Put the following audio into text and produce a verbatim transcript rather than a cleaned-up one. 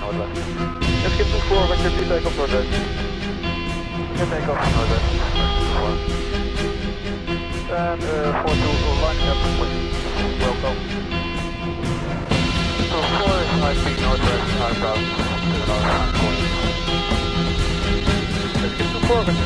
northwest. Let's get two four, vector two takeoff northwest. Get takeoff northwest. And uh, four two will line up, please. Welcome. So four is high speed northwest, high south to the north, point. Let's get two four, vector